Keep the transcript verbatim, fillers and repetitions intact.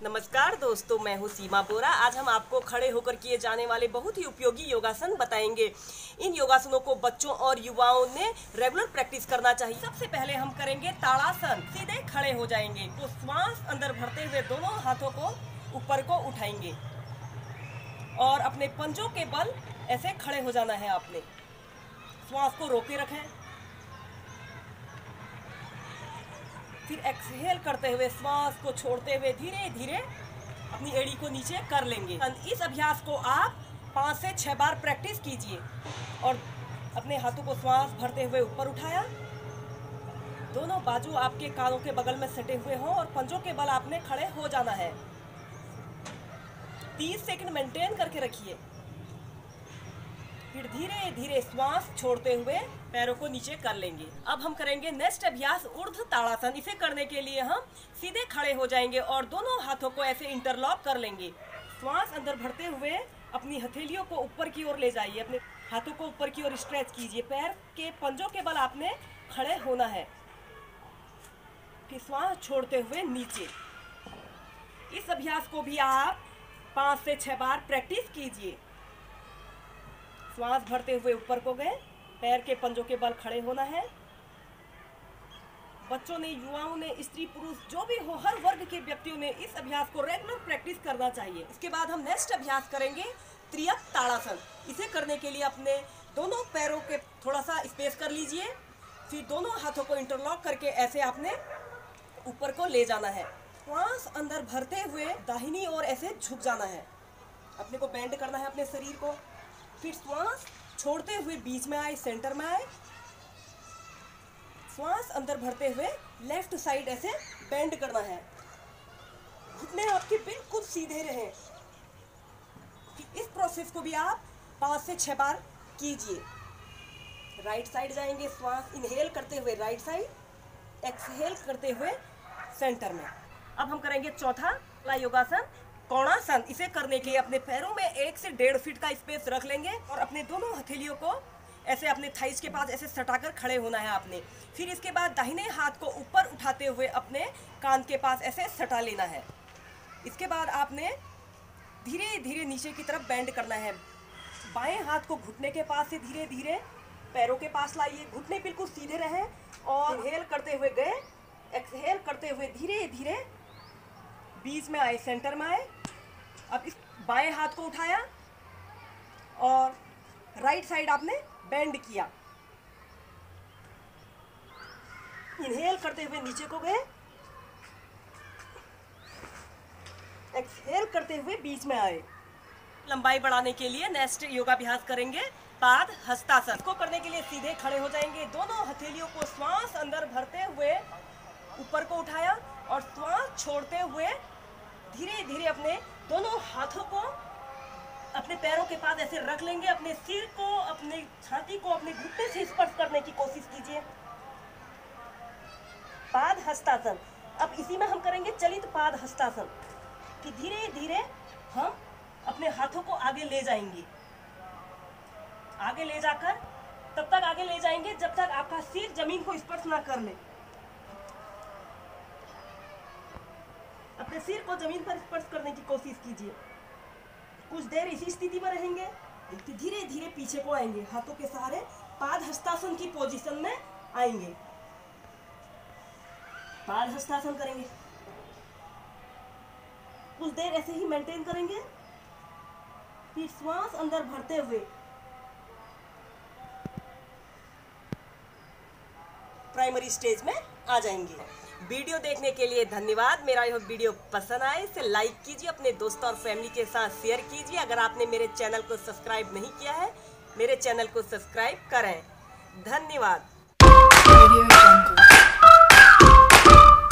नमस्कार दोस्तों, मैं हूं सीमा बोरा। आज हम आपको खड़े होकर किए जाने वाले बहुत ही उपयोगी योगासन बताएंगे। इन योगासनों को बच्चों और युवाओं ने रेगुलर प्रैक्टिस करना चाहिए। सबसे पहले हम करेंगे ताड़ासन। सीधे खड़े हो जाएंगे तो श्वास अंदर भरते हुए दोनों हाथों को ऊपर को उठाएंगे और अपने पंजों के बल ऐसे खड़े हो जाना है। आपने श्वास को रोके रखें, फिर एक्सहेल करते हुए श्वास को छोड़ते हुए धीरे धीरे अपनी एड़ी को नीचे कर लेंगे। इस अभ्यास को आप पाँच से छह बार प्रैक्टिस कीजिए और अपने हाथों को श्वास भरते हुए ऊपर उठाया। दोनों बाजू आपके कानों के बगल में सटे हुए हों और पंजों के बल आपने खड़े हो जाना है। तीस सेकंड मेंटेन करके रखिए। फिर धीरे धीरे श्वास छोड़ते हुए पैरों को नीचे कर लेंगे। अब हम करेंगे नेक्स्ट अभ्यास ऊर्ध्व ताड़ासन। इसे करने के लिए हम सीधे खड़े हो जाएंगे और दोनों हाथों को ऐसे इंटरलॉक कर लेंगे। श्वास अंदर भरते हुए अपनी हथेलियों को ऊपर की ओर ले जाइए। अपने हाथों को ऊपर की ओर स्ट्रेच कीजिए। पैर के पंजों के बल आपने खड़े होना है। फिर श्वास छोड़ते हुए नीचे। इस अभ्यास को भी आप पाँच से छह बार प्रैक्टिस कीजिए। श्वास भरते हुए ऊपर को गए, पैर के पंजों के बल खड़े होना है। बच्चों ने, युवाओं ने, स्त्री पुरुष जो भी हो, हर वर्ग के व्यक्तियों ने इस अभ्यास को रेगुलर प्रैक्टिस करना चाहिए। इसके बाद हम नेक्स्ट अभ्यास करेंगे त्रियक ताड़ासन। इसे करने के लिए अपने दोनों पैरों के थोड़ा सा स्पेस कर लीजिए। फिर दोनों हाथों को इंटरलॉक करके ऐसे आपने ऊपर को ले जाना है। श्वास अंदर भरते हुए दाहिनी ओर ऐसे झुक जाना है। अपने को बेंड करना है अपने शरीर को। फिर श्वास छोड़ते हुए बीच में आए, सेंटर में आए। श्वास अंदर भरते हुए लेफ्ट साइड ऐसे बेंड करना है। घुटने आपके बिल्कुल सीधे रहें। इस प्रोसेस को भी आप पाँच से छह बार कीजिए। राइट साइड जाएंगे, श्वास इनहेल करते हुए राइट साइड, एक्सहेल करते हुए सेंटर में। अब हम करेंगे चौथा योगासन कोणासन। इसे करने के लिए अपने पैरों में एक से डेढ़ फीट का स्पेस रख लेंगे और अपने दोनों हथेलियों को ऐसे अपने थाइस के पास ऐसे सटाकर खड़े होना है आपने। फिर इसके बाद दाहिने हाथ को ऊपर उठाते हुए अपने कान के पास ऐसे सटा लेना है। इसके बाद आपने धीरे धीरे नीचे की तरफ बेंड करना है। बाएं हाथ को घुटने के पास से धीरे धीरे पैरों के पास लाइए। घुटने बिल्कुल सीधे रहें और इनहेल करते हुए गए, एक्सहेल करते हुए धीरे धीरे बीच में आए, सेंटर में आए। अब इस बाएं हाथ को उठाया और राइट साइड आपने बेंड किया। इनहेल करते हुए नीचे को गए, एक्सहेल करते हुए बीच में आए। लंबाई बढ़ाने के लिए नेक्स्ट योगाभ्यास करेंगे पाद हस्तासन। को करने के लिए सीधे खड़े हो जाएंगे। दोनों हथेलियों को श्वास अंदर भरते हुए ऊपर को उठाया और श्वास छोड़ते हुए धीरे धीरे अपने दोनों हाथों को अपने पैरों के पास ऐसे रख लेंगे। अपने सिर को, अपने छाती को अपने घुटने से स्पर्श करने की कोशिश कीजिए। पाद हस्तासन। अब इसी में हम करेंगे चलित पाद हस्तासन कि धीरे धीरे हम अपने हाथों को आगे ले जाएंगे। आगे ले जाकर तब तक आगे ले जाएंगे जब तक आपका सिर जमीन को स्पर्श ना कर ले। अपने सिर को जमीन पर स्पर्श करने की कोशिश कीजिए। कुछ देर इसी स्थिति में रहेंगे, फिर धीरे धीरे पीछे को आएंगे। हाथों के सहारे पाद हस्तासन की पोजीशन में आएंगे। पाद हस्तासन करेंगे। कुछ देर ऐसे ही मेंटेन करेंगे। फिर श्वास अंदर भरते हुए प्राइमरी स्टेज में आ जाएंगे। वीडियो देखने के लिए धन्यवाद। मेरा यह वीडियो पसंद आए इसे लाइक कीजिए, अपने दोस्तों और फैमिली के साथ शेयर कीजिए। अगर आपने मेरे चैनल को सब्सक्राइब नहीं किया है, मेरे चैनल को सब्सक्राइब करें। धन्यवाद।